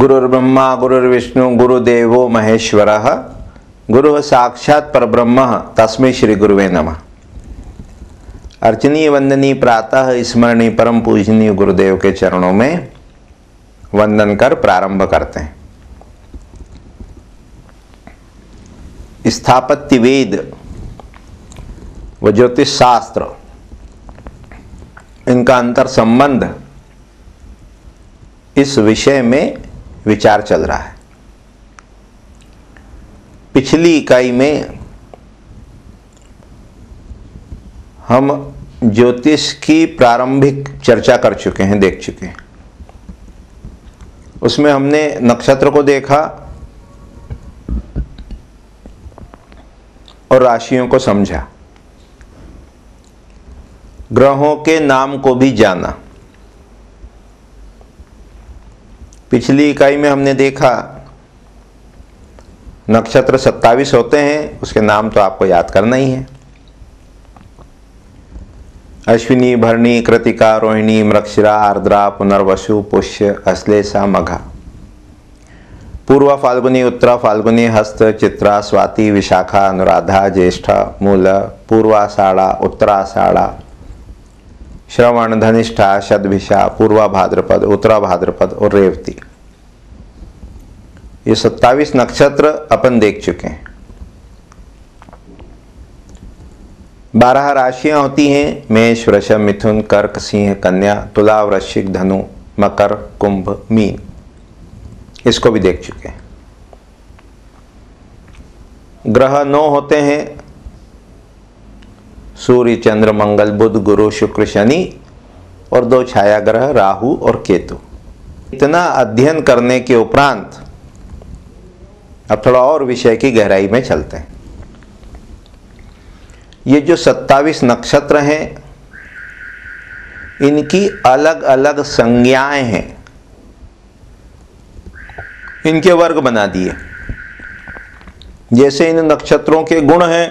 गुरुर्ब्रह्मा गुरुर्विष्णु गुरुदेवो महेश्वरः गुरुः साक्षात् परब्रह्म तस्मै श्री गुरुवे नमः। अर्चनीय वंदनीय प्रातः स्मरणीय परम पूजनीय गुरुदेव के चरणों में वंदन कर प्रारंभ करते हैं। स्थापत्य वेद व ज्योतिष शास्त्र, इनका अंतर संबंध, इस विषय में विचार चल रहा है। पिछली इकाई में हम ज्योतिष की प्रारंभिक चर्चा कर चुके हैं, देख चुके हैं। उसमें हमने नक्षत्र को देखा और राशियों को समझा, ग्रहों के नाम को भी जाना। पिछली इकाई में हमने देखा नक्षत्र 27 होते हैं, उसके नाम तो आपको याद करना ही है। अश्विनी, भरणी, कृतिका, रोहिणी, मृगशिरा, आर्द्रा, पुनर्वसु, पुष्य, अश्लेषा, मघा। पूर्वा फाल्गुनी, उत्तरा फाल्गुनी, हस्त, चित्रा, स्वाति, विशाखा, अनुराधा, ज्येष्ठा, मूल, पूर्वाषाढ़ा, उत्तराषाढ़ा, श्रवण, धनिष्ठा, शतभिषा, पूर्वा भाद्रपद, उत्तरा भाद्रपद और रेवती। ये 27 नक्षत्र अपन देख चुके हैं। 12 राशियां होती हैं, मेष, वृषभ, मिथुन, कर्क, सिंह, कन्या, तुला, वृश्चिक, धनु, मकर, कुंभ, मीन। इसको भी देख चुके हैं। ग्रह 9 होते हैं, सूर्य, चंद्र, मंगल, बुध, गुरु, शुक्र, शनि और 2 छाया ग्रह राहु और केतु। इतना अध्ययन करने के उपरांत अब थोड़ा और विषय की गहराई में चलते हैं। ये जो 27 नक्षत्र हैं, इनकी अलग अलग संज्ञाएं हैं, इनके वर्ग बना दिए। जैसे इन नक्षत्रों के गुण हैं,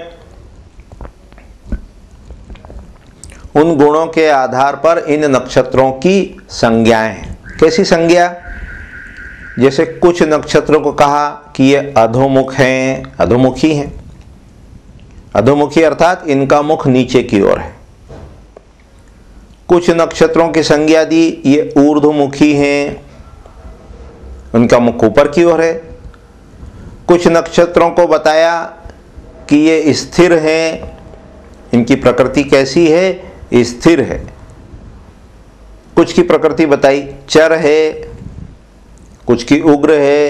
उन गुणों के आधार पर इन नक्षत्रों की संज्ञाएं हैं। कैसी संज्ञा? जैसे कुछ नक्षत्रों को कहा कि ये अधोमुख हैं, अधोमुखी हैं। अधोमुखी अर्थात इनका मुख नीचे की ओर है। कुछ नक्षत्रों की संज्ञा दी, ये ऊर्ध्वमुखी हैं, उनका मुख ऊपर की ओर है। कुछ नक्षत्रों को बताया कि ये स्थिर हैं, इनकी प्रकृति कैसी है? स्थिर है। कुछ की प्रकृति बताई चर है, कुछ की उग्र है,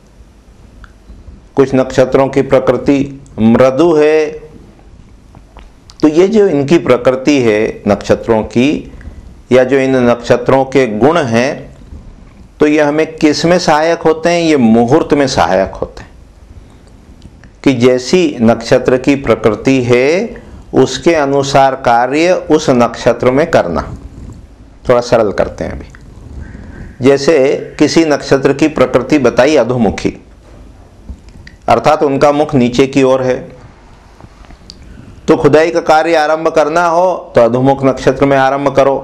कुछ नक्षत्रों की प्रकृति मृदु है। तो ये जो इनकी प्रकृति है नक्षत्रों की, या जो इन नक्षत्रों के गुण हैं, तो ये हमें किस में सहायक होते हैं? ये मुहूर्त में सहायक होते हैं। कि जैसी नक्षत्र की प्रकृति है उसके अनुसार कार्य उस नक्षत्र में करना। थोड़ा सरल करते हैं अभी। जैसे किसी नक्षत्र की प्रकृति बताई अधोमुखी, अर्थात उनका मुख नीचे की ओर है, तो खुदाई का कार्य आरंभ करना हो तो अधोमुख नक्षत्र में आरंभ करो।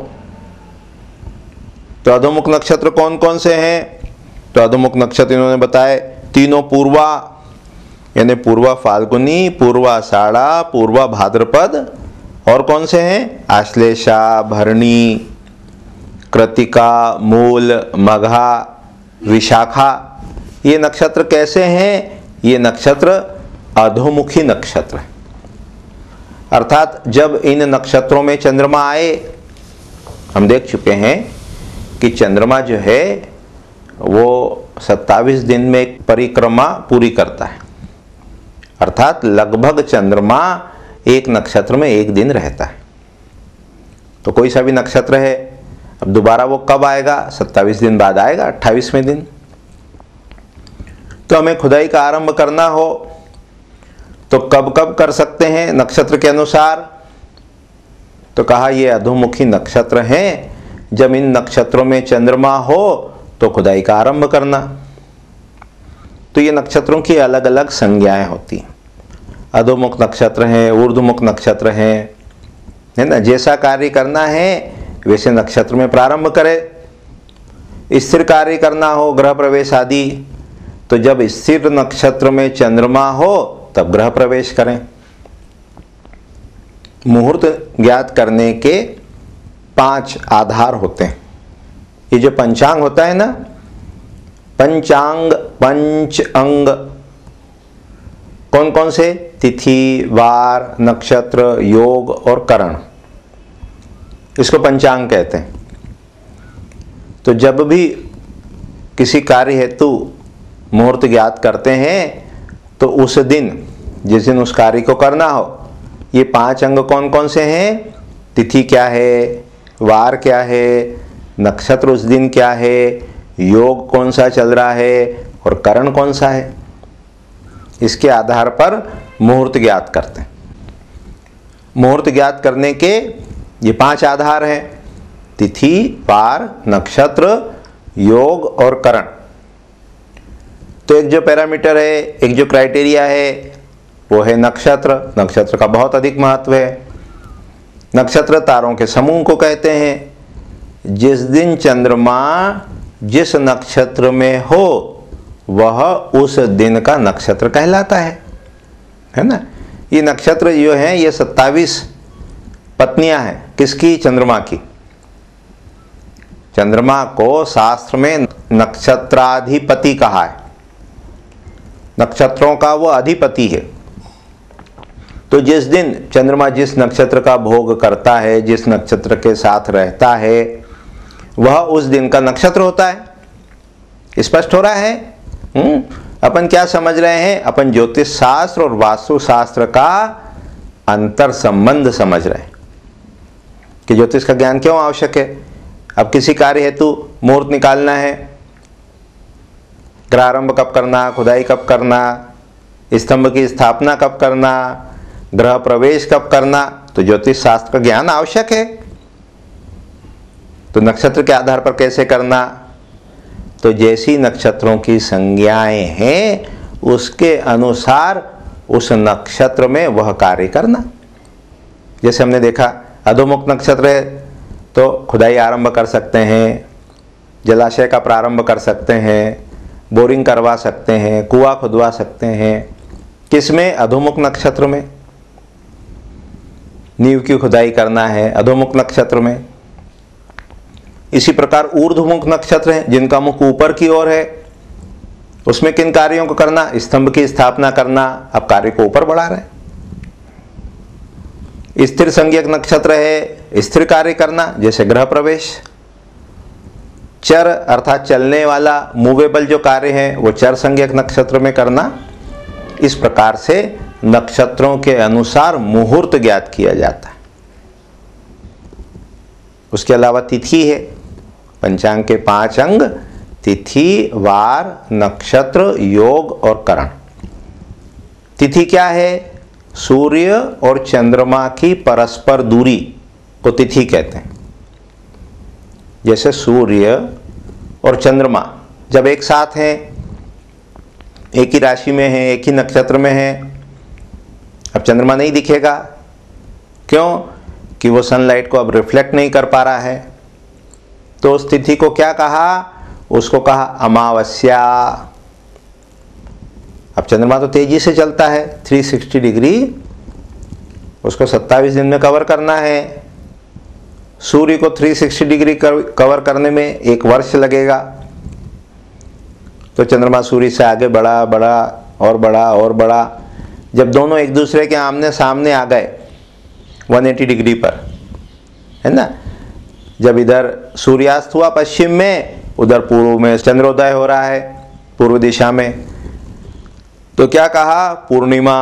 तो अधोमुख नक्षत्र कौन कौन से हैं? तो अधोमुख नक्षत्र इन्होंने बताए तीनों पूर्वा, यानी पूर्वा फाल्गुनी, पूर्वा आषाढ़ा, पूर्वा भाद्रपद, और कौन से हैं? आश्लेषा, भरणी, कृतिका, मूल, मघा, विशाखा। ये नक्षत्र कैसे हैं? ये नक्षत्र अधोमुखी नक्षत्र है। अर्थात जब इन नक्षत्रों में चंद्रमा आए, हम देख चुके हैं कि चंद्रमा जो है वो 27 दिन में एक परिक्रमा पूरी करता है। अर्थात लगभग चंद्रमा एक नक्षत्र में एक दिन रहता है। तो कोई सा भी नक्षत्र है, अब दोबारा वो कब आएगा? 27 दिन बाद आएगा, 28वें दिन। तो हमें खुदाई का आरंभ करना हो तो कब कब कर सकते हैं नक्षत्र के अनुसार? तो कहा ये अधोमुखी नक्षत्र हैं, जब इन नक्षत्रों में चंद्रमा हो तो खुदाई का आरंभ करना। तो ये नक्षत्रों की अलग अलग संज्ञाएं होती हैं। अधोमुख नक्षत्र हैं, ऊर्ध्वमुख नक्षत्र हैं, है ना। जैसा कार्य करना है वैसे नक्षत्र में प्रारंभ करे। स्थिर कार्य करना हो, गृह प्रवेश आदि, तो जब स्थिर नक्षत्र में चंद्रमा हो तब गृह प्रवेश करें। मुहूर्त ज्ञात करने के 5 आधार होते हैं। ये जो पंचांग होता है ना, पंचांग, पंच अंग, कौन कौन से? तिथि, वार, नक्षत्र, योग और करण, इसको पंचांग कहते हैं। तो जब भी किसी कार्य हेतु मुहूर्त ज्ञात करते हैं तो उस दिन, जिस दिन उस कार्य को करना हो, ये 5 अंग कौन कौन से हैं? तिथि क्या है, वार क्या है, नक्षत्र उस दिन क्या है, योग कौन सा चल रहा है और करण कौन सा है। इसके आधार पर मुहूर्त ज्ञात करते हैं। मुहूर्त ज्ञात करने के ये 5 आधार हैं: तिथि, वार, नक्षत्र, योग और करण। तो एक जो पैरामीटर है, एक जो क्राइटेरिया है, वो है नक्षत्र। नक्षत्र का बहुत अधिक महत्व है। नक्षत्र तारों के समूह को कहते हैं। जिस दिन चंद्रमा जिस नक्षत्र में हो वह उस दिन का नक्षत्र कहलाता है ना। ये नक्षत्र जो है ये 27 पत्नियां हैं। किसकी? चंद्रमा की। चंद्रमा को शास्त्र में नक्षत्राधिपति कहा है। नक्षत्रों का वो अधिपति है। तो जिस दिन चंद्रमा जिस नक्षत्र का भोग करता है, जिस नक्षत्र के साथ रहता है, वह उस दिन का नक्षत्र होता है। स्पष्ट हो रहा है? अपन क्या समझ रहे हैं? अपन ज्योतिष शास्त्र और वास्तु शास्त्र का अंतर संबंध समझ रहे हैं कि ज्योतिष का ज्ञान क्यों आवश्यक है। अब किसी कार्य हेतु मुहूर्त निकालना है, ग्रहारंभ कब करना, खुदाई कब करना, स्तंभ की स्थापना कब करना, गृह प्रवेश कब करना, तो ज्योतिष शास्त्र का ज्ञान आवश्यक है। तो नक्षत्र के आधार पर कैसे करना? तो जैसी नक्षत्रों की संज्ञाएं हैं उसके अनुसार उस नक्षत्र में वह कार्य करना। जैसे हमने देखा अधोमुख नक्षत्र है तो खुदाई आरंभ कर सकते हैं, जलाशय का प्रारंभ कर सकते हैं, बोरिंग करवा सकते हैं, कुआं खुदवा सकते हैं। किसमें? अधोमुख नक्षत्र में। नींव की खुदाई करना है अधोमुख नक्षत्र में। इसी प्रकार ऊर्ध्वमुख नक्षत्र हैं जिनका मुख ऊपर की ओर है, उसमें किन कार्यों को करना? स्तंभ की स्थापना करना। अब कार्य को ऊपर बढ़ा रहे। स्थिर संज्ञक नक्षत्र है, स्थिर कार्य करना, जैसे गृह प्रवेश। चर अर्थात चलने वाला, मूवेबल जो कार्य है वो चर संज्ञक नक्षत्र में करना। इस प्रकार से नक्षत्रों के अनुसार मुहूर्त ज्ञात किया जाता है। उसके अलावा तिथि है। पंचांग के 5 अंग: तिथि, वार, नक्षत्र, योग और करण। तिथि क्या है? सूर्य और चंद्रमा की परस्पर दूरी को तिथि कहते हैं। जैसे सूर्य और चंद्रमा जब एक साथ हैं, एक ही राशि में हैं, एक ही नक्षत्र में हैं, अब चंद्रमा नहीं दिखेगा। क्यों? कि वो सनलाइट को अब रिफ्लेक्ट नहीं कर पा रहा है। तो उस तिथि को क्या कहा? उसको कहा अमावस्या। अब चंद्रमा तो तेजी से चलता है 360 डिग्री, उसको 27 दिन में कवर करना है। सूर्य को 360 डिग्री कवर करने में 1 वर्ष लगेगा। तो चंद्रमा सूर्य से आगे बढ़ा बढ़ा और बढ़ा और बढ़ा। जब दोनों एक दूसरे के आमने सामने आ गए 180 डिग्री पर, है ना, जब इधर सूर्यास्त हुआ पश्चिम में, उधर पूर्व में चंद्रोदय हो रहा है पूर्व दिशा में, तो क्या कहा? पूर्णिमा।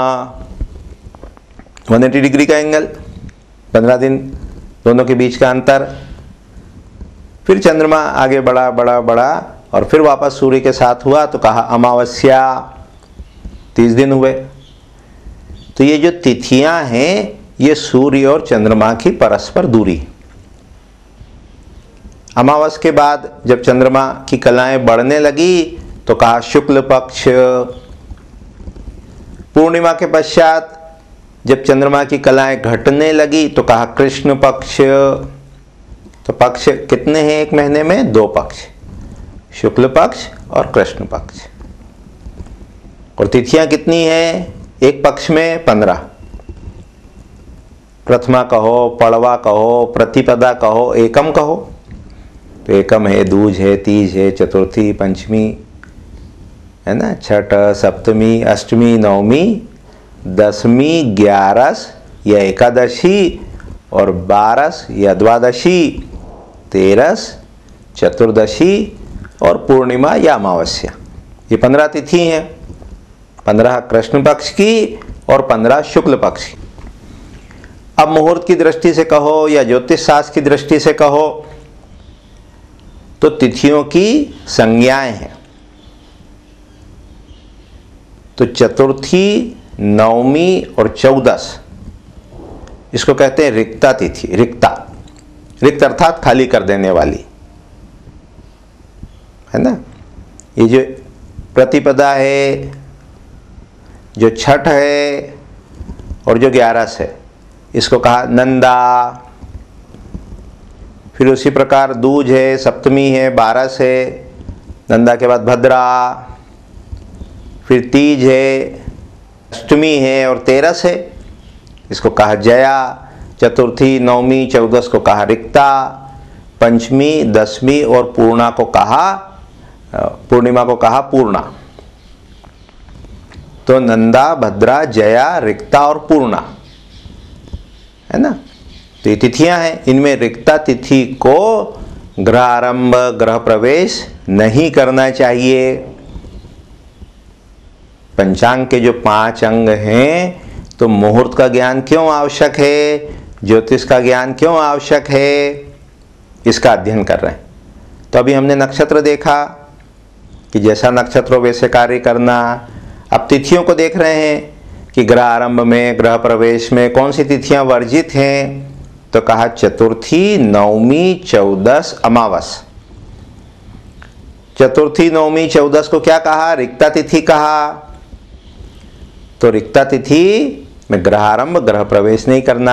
180 डिग्री का एंगल, 15 दिन दोनों के बीच का अंतर। फिर चंद्रमा आगे बढ़ा बढ़ा बढ़ा और फिर वापस सूर्य के साथ हुआ तो कहा अमावस्या। 30 दिन हुए। तो ये जो तिथियां हैं ये सूर्य और चंद्रमा की परस्पर दूरी। अमावस के बाद जब चंद्रमा की कलाएं बढ़ने लगी तो कहा शुक्ल पक्ष। पूर्णिमा के पश्चात जब चंद्रमा की कलाएं घटने लगी तो कहा कृष्ण पक्ष। तो पक्ष कितने हैं एक महीने में? 2 पक्ष। शुक्ल पक्ष और कृष्ण पक्ष। और तिथियां कितनी हैं? एक पक्ष में 15। प्रथमा कहो, पड़वा कहो, प्रतिपदा कहो, एकम कहो। तो एकम है, दूज है, तीज है, चतुर्थी, पंचमी है ना, छठ, सप्तमी, अष्टमी, नवमी, दसवीं, ग्यारस या एकादशी, और बारस या द्वादशी, तेरस, चतुर्दशी और पूर्णिमा या अमावस्या। ये 15 तिथि हैं। 15 कृष्ण पक्ष की और 15 शुक्ल पक्ष की। अब मुहूर्त की दृष्टि से कहो या ज्योतिष शास्त्र की दृष्टि से कहो तो तिथियों की संज्ञाएं हैं। तो चतुर्थी, नवमी और 14 इसको कहते हैं रिक्ता तिथि। रिक्ता, रिक्त अर्थात खाली कर देने वाली, है ना। ये जो प्रतिपदा है, जो छठ है और जो 11 है, इसको कहा नंदा। फिर उसी प्रकार दूज है, सप्तमी है, 12 है, नंदा के बाद भद्रा। फिर तीज है, अष्टमी है और 13 है, इसको कहा जया। चतुर्थी, नवमी, 14 को कहा रिक्ता। पंचमी, दसवीं और पूर्णिमा को कहा पूर्णा। तो नंदा, भद्रा, जया, रिक्ता और पूर्णा, है ना। तो ये तिथियां हैं। इनमें रिक्ता तिथि को ग्रह आरंभ, ग्रह प्रवेश नहीं करना चाहिए। पंचांग के जो 5 अंग हैं, तो मुहूर्त का ज्ञान क्यों आवश्यक है, ज्योतिष का ज्ञान क्यों आवश्यक है, इसका अध्ययन कर रहे हैं। तो अभी हमने नक्षत्र देखा कि जैसा नक्षत्र हो वैसे कार्य करना। अब तिथियों को देख रहे हैं कि ग्रह आरंभ में, ग्रह प्रवेश में कौन सी तिथियां वर्जित हैं। तो कहा चतुर्थी, नवमी, 14, अमावस। चतुर्थी, नवमी, 14 को क्या कहा? रिक्ता तिथि कहा। तो रिक्ता तिथि में ग्रह आरंभ, ग्रह प्रवेश नहीं करना।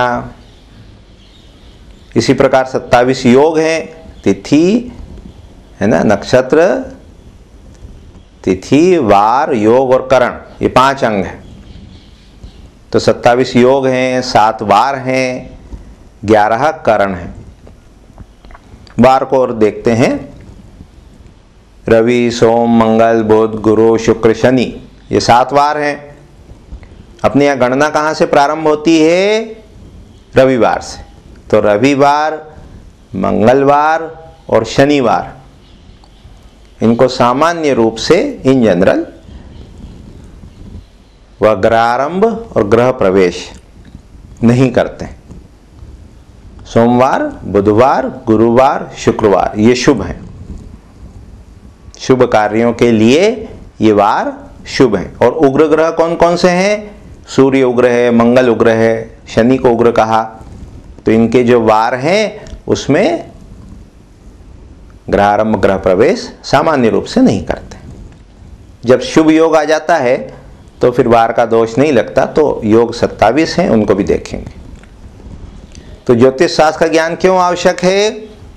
इसी प्रकार 27 योग हैं। तिथि है ना, नक्षत्र, तिथि, वार, योग और करण, ये 5 अंग हैं। तो 27 योग हैं, 7 वार हैं, 11 करण हैं। वार को और देखते हैं। रवि, सोम, मंगल, बुध, गुरु, शुक्र, शनि, ये 7 वार हैं। अपने यहाँ गणना कहाँ से प्रारंभ होती है? रविवार से। तो रविवार, मंगलवार और शनिवार, इनको सामान्य रूप से इन जनरल वह ग्रहारंभ और ग्रह प्रवेश नहीं करते। सोमवार, बुधवार, गुरुवार, शुक्रवार ये शुभ हैं। शुभ कार्यों के लिए ये वार शुभ हैं। और उग्र ग्रह कौन कौन से हैं? सूर्य उग्र है, मंगल उग्र है, शनि को उग्र कहा। तो इनके जो वार हैं उसमें ग्रहारंभ, ग्रह प्रवेश सामान्य रूप से नहीं करते। जब शुभ योग आ जाता है तो फिर वार का दोष नहीं लगता। तो योग 27 हैं, उनको भी देखेंगे। तो ज्योतिष शास्त्र का ज्ञान क्यों आवश्यक है?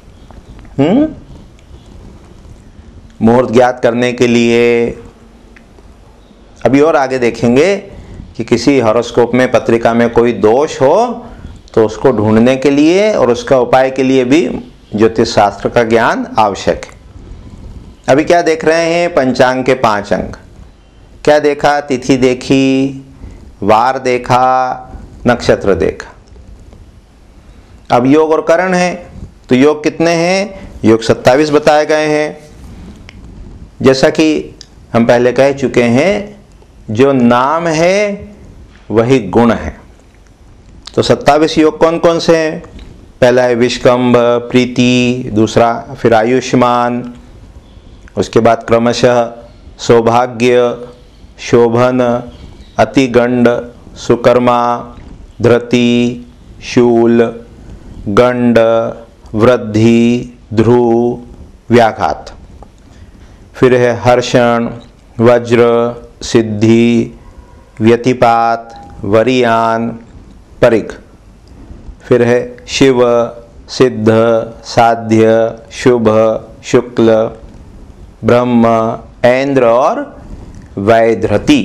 मुहूर्त ज्ञात करने के लिए। अभी और आगे देखेंगे कि किसी हॉरोस्कोप में, पत्रिका में कोई दोष हो तो उसको ढूंढने के लिए और उसका उपाय के लिए भी ज्योतिष शास्त्र का ज्ञान आवश्यक है। अभी क्या देख रहे हैं? पंचांग के 5 अंग। क्या देखा? तिथि देखी, वार देखा, नक्षत्र देखा। अब योग और करण है। तो योग कितने हैं? योग 27 बताए गए हैं। जैसा कि हम पहले कह चुके हैं, जो नाम है वही गुण है। तो 27 योग कौन कौन से हैं? पहला है विष्कंभ, प्रीति, दूसरा फिर आयुष्मान, उसके बाद क्रमशः सौभाग्य, शोभन, अतिगंड, सुकर्मा, धृति, शूल, गंड, वृद्धि, ध्रुव, व्याघात। फिर है हर्षण, वज्र, सिद्धि, व्यतिपात, वरियान, परिघ। फिर है शिव, सिद्ध, साध्य, शुभ, शुक्ल, ब्रह्म, ऐन्द्र और वैधृति।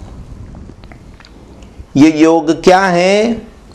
ये योग क्या है?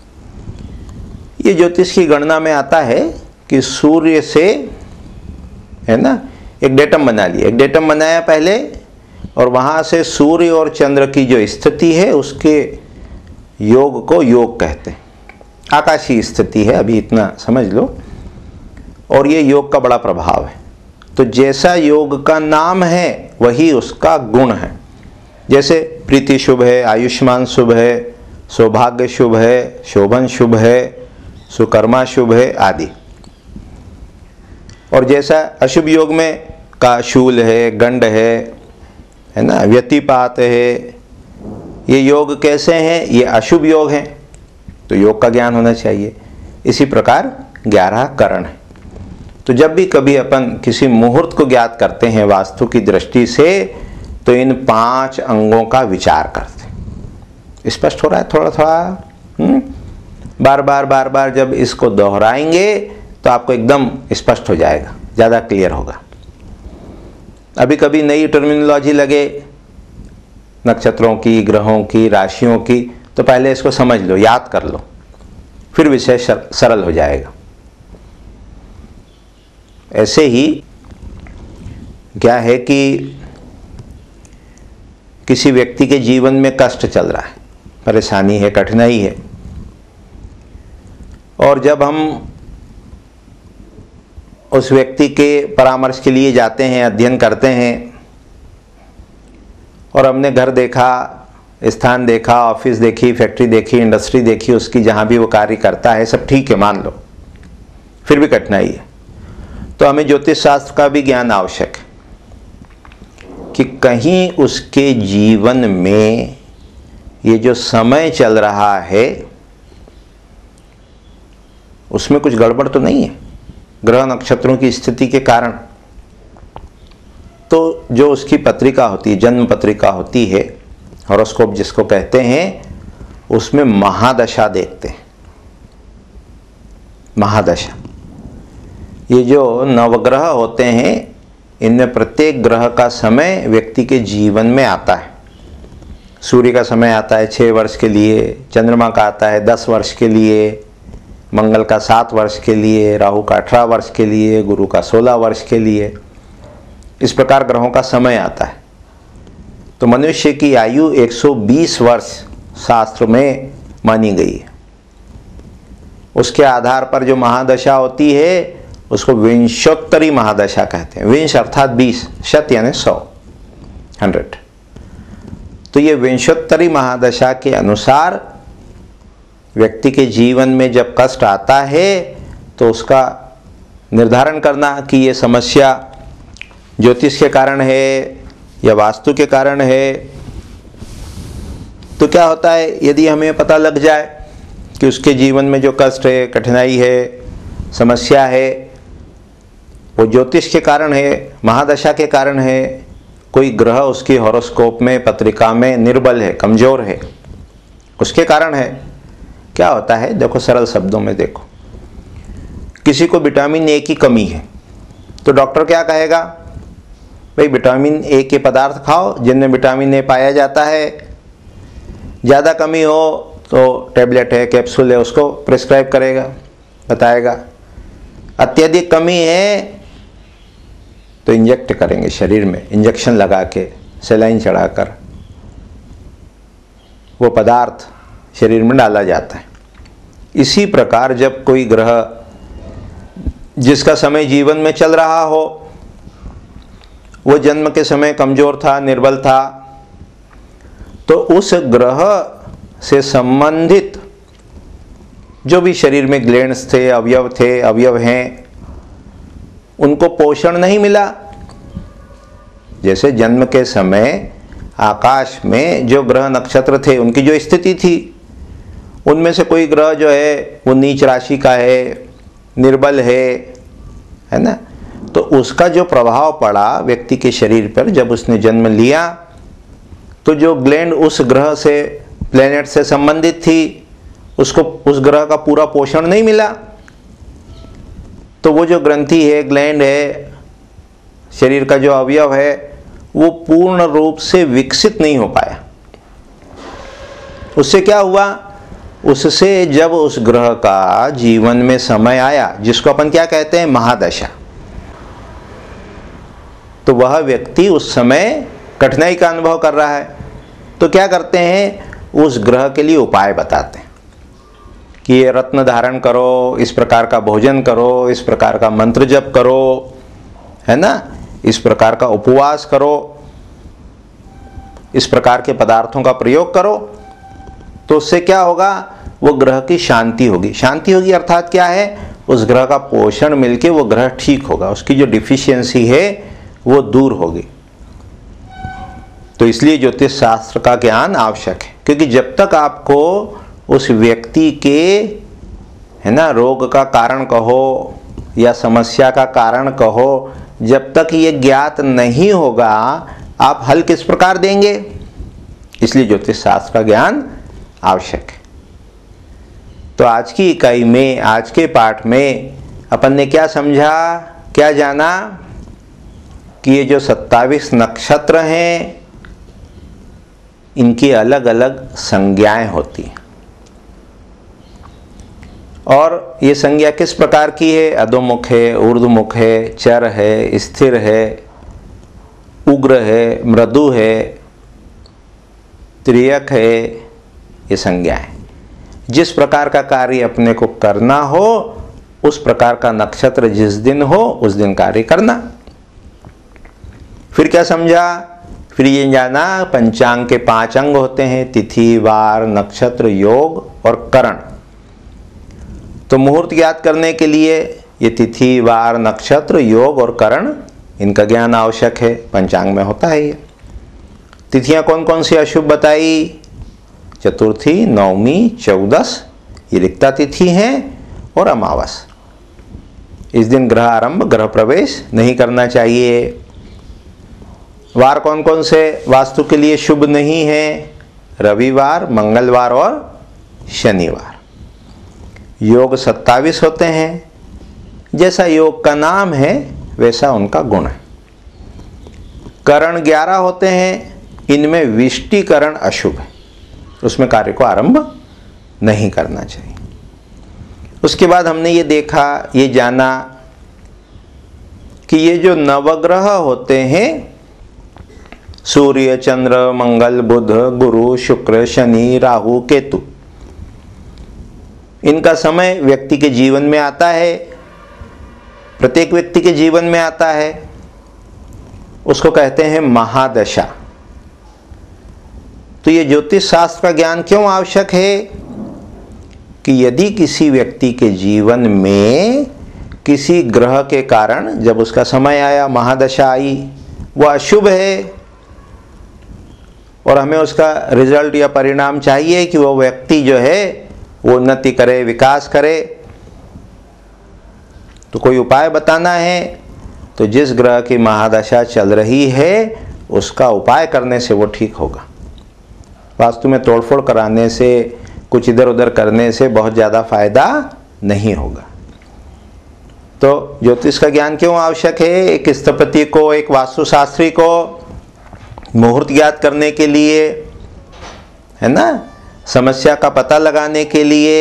ये ज्योतिष की गणना में आता है कि सूर्य से, है ना, एक डेटम बना लिया, एक डेटम बनाया पहले, और वहां से सूर्य और चंद्र की जो स्थिति है उसके योग को योग कहते हैं। आकाशीय स्थिति है, अभी इतना समझ लो। और ये योग का बड़ा प्रभाव है। तो जैसा योग का नाम है वही उसका गुण है। जैसे प्रीति शुभ है, आयुष्मान शुभ है, सौभाग्य शुभ है, शोभन शुभ है, सुकर्मा शुभ है आदि। और जैसा अशुभ योग में का शूल है, गंड है ना, व्यतिपात है, ये योग कैसे हैं? ये अशुभ योग हैं, तो योग का ज्ञान होना चाहिए। इसी प्रकार 11 करण है। तो जब भी कभी अपन किसी मुहूर्त को ज्ञात करते हैं वास्तु की दृष्टि से, तो इन 5 अंगों का विचार करते हैं। स्पष्ट हो रहा है थोड़ा थोड़ा? बार बार जब इसको दोहराएंगे तो आपको एकदम स्पष्ट हो जाएगा, ज़्यादा क्लियर होगा। अभी कभी नई टर्मिनोलॉजी लगे नक्षत्रों की, ग्रहों की, राशियों की, तो पहले इसको समझ लो, याद कर लो, फिर विषय सरल हो जाएगा। ऐसे ही क्या है कि किसी व्यक्ति के जीवन में कष्ट चल रहा है, परेशानी है, कठिनाई है, और जब हम उस व्यक्ति के परामर्श के लिए जाते हैं, अध्ययन करते हैं, और हमने घर देखा, स्थान देखा, ऑफिस देखी, फैक्ट्री देखी, इंडस्ट्री देखी, उसकी जहाँ भी वो कार्य करता है सब ठीक है मान लो, फिर भी कठिनाई है, तो हमें ज्योतिष शास्त्र का भी ज्ञान आवश्यक है कि कहीं उसके जीवन में ये जो समय चल रहा है उसमें कुछ गड़बड़ तो नहीं है ग्रह नक्षत्रों की स्थिति के कारण। तो जो उसकी पत्रिका होती है, जन्म पत्रिका होती है, हॉरोस्कोप जिसको कहते हैं, उसमें महादशा देखते हैं। महादशा, ये जो नवग्रह होते हैं, इनमें प्रत्येक ग्रह का समय व्यक्ति के जीवन में आता है। सूर्य का समय आता है 6 वर्ष के लिए, चंद्रमा का आता है 10 वर्ष के लिए, मंगल का 7 वर्ष के लिए, राहु का 18 वर्ष के लिए, गुरु का 16 वर्ष के लिए। इस प्रकार ग्रहों का समय आता है। तो मनुष्य की आयु 120 वर्ष शास्त्र में मानी गई है। उसके आधार पर जो महादशा होती है उसको विंशोत्तरी महादशा कहते हैं। विंश अर्थात 20, शत यानी 100, 100। तो ये विंशोत्तरी महादशा के अनुसार व्यक्ति के जीवन में जब कष्ट आता है तो उसका निर्धारण करना कि ये समस्या ज्योतिष के कारण है या वास्तु के कारण है। तो क्या होता है, यदि हमें पता लग जाए कि उसके जीवन में जो कष्ट है, कठिनाई है, समस्या है, वो ज्योतिष के कारण है, महादशा के कारण है, कोई ग्रह उसकी हॉरोस्कोप में, पत्रिका में निर्बल है, कमजोर है, उसके कारण है, क्या होता है देखो, सरल शब्दों में देखो। किसी को विटामिन ए की कमी है तो डॉक्टर क्या कहेगा, भाई विटामिन ए के पदार्थ खाओ जिनमें विटामिन ए पाया जाता है। ज़्यादा कमी हो तो टैबलेट है, कैप्सूल है, उसको प्रिस्क्राइब करेगा, बताएगा। अत्यधिक कमी है तो इंजेक्ट करेंगे शरीर में, इंजेक्शन लगा के, सेलाइन चढ़ाकर वो पदार्थ शरीर में डाला जाता है। इसी प्रकार जब कोई ग्रह जिसका समय जीवन में चल रहा हो, वो जन्म के समय कमजोर था, निर्बल था, तो उस ग्रह से संबंधित जो भी शरीर में ग्लैंड्स थे, अवयव हैं, उनको पोषण नहीं मिला। जैसे जन्म के समय आकाश में जो ग्रह नक्षत्र थे उनकी जो स्थिति थी, उनमें से कोई ग्रह जो है वो नीच राशि का है, निर्बल है ना, तो उसका जो प्रभाव पड़ा व्यक्ति के शरीर पर जब उसने जन्म लिया, तो जो ग्लैंड उस ग्रह से, प्लेनेट से संबंधित थी, उसको उस ग्रह का पूरा पोषण नहीं मिला। तो वो जो ग्रंथि है, ग्लैंड है शरीर का जो अवयव है वो पूर्ण रूप से विकसित नहीं हो पाया। उससे क्या हुआ, उससे जब उस ग्रह का जीवन में समय आया, जिसको अपन क्या कहते हैं, महादशा, तो वह व्यक्ति उस समय कठिनाई का अनुभव कर रहा है। तो क्या करते हैं, उस ग्रह के लिए उपाय बताते हैं कि ये रत्न धारण करो, इस प्रकार का भोजन करो, इस प्रकार का मंत्र जप करो, है ना, इस प्रकार का उपवास करो, इस प्रकार के पदार्थों का प्रयोग करो। तो उससे क्या होगा, वो ग्रह की शांति होगी। शांति होगी अर्थात क्या है, उस ग्रह का पोषण मिलके वो ग्रह ठीक होगा, उसकी जो डिफिशियंसी है वो दूर होगी। तो इसलिए ज्योतिष शास्त्र का ज्ञान आवश्यक है, क्योंकि जब तक आपको उस व्यक्ति के, है ना, रोग का कारण कहो या समस्या का कारण कहो, जब तक ये ज्ञात नहीं होगा आप हल किस प्रकार देंगे। इसलिए ज्योतिष शास्त्र का ज्ञान आवश्यक है। तो आज की इकाई में, आज के पाठ में अपन ने क्या समझा, क्या जाना कि ये जो 27 नक्षत्र हैं इनकी अलग अलग संज्ञाएं होती हैं, और ये संज्ञा किस प्रकार की है, अधोमुख है, ऊर्ध्वमुख है, चर है, स्थिर है, उग्र है, मृदु है, त्रियक है, ये संज्ञाएं। जिस प्रकार का कार्य अपने को करना हो उस प्रकार का नक्षत्र जिस दिन हो उस दिन कार्य करना। फिर क्या समझा, फिर ये जाना पंचांग के 5 अंग होते हैं, तिथि, वार, नक्षत्र, योग और करण। तो मुहूर्त ज्ञात करने के लिए ये तिथि, वार, नक्षत्र, योग और करण, इनका ज्ञान आवश्यक है, पंचांग में होता है ये। तिथियां कौन कौन सी अशुभ बताई, चतुर्थी, नवमी, 14 ये रिक्ता तिथि हैं, और अमावस, इस दिन ग्रह आरंभ, ग्रह प्रवेश नहीं करना चाहिए। वार कौन कौन से वास्तु के लिए शुभ नहीं है, रविवार, मंगलवार और शनिवार। योग 27 होते हैं, जैसा योग का नाम है वैसा उनका गुण है। करण 11 होते हैं, इनमें विष्टिकरण अशुभ है, उसमें कार्य को आरंभ नहीं करना चाहिए। उसके बाद हमने ये देखा, ये जाना कि ये जो नवग्रह होते हैं, सूर्य, चंद्र, मंगल, बुध, गुरु, शुक्र, शनि, राहु, केतु, इनका समय व्यक्ति के जीवन में आता है, प्रत्येक व्यक्ति के जीवन में आता है, उसको कहते हैं महादशा। तो ये ज्योतिष शास्त्र का ज्ञान क्यों आवश्यक है कि यदि किसी व्यक्ति के जीवन में किसी ग्रह के कारण जब उसका समय आया, महादशा आई, वह अशुभ है और हमें उसका रिजल्ट या परिणाम चाहिए कि वो व्यक्ति जो है वो उन्नति करे, विकास करे, तो कोई उपाय बताना है। तो जिस ग्रह की महादशा चल रही है उसका उपाय करने से वो ठीक होगा। वास्तु में तोड़फोड़ कराने से, कुछ इधर उधर करने से बहुत ज़्यादा फायदा नहीं होगा। तो ज्योतिष का ज्ञान क्यों आवश्यक है, एक स्थपति को, एक वास्तुशास्त्री को मुहूर्त ज्ञात करने के लिए, है ना, समस्या का पता लगाने के लिए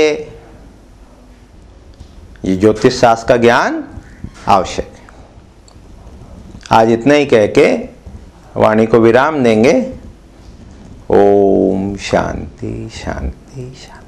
ये ज्योतिष शास्त्र का ज्ञान आवश्यक है। आज इतना ही कह के वाणी को विराम देंगे। ओम शांति शांति शांति।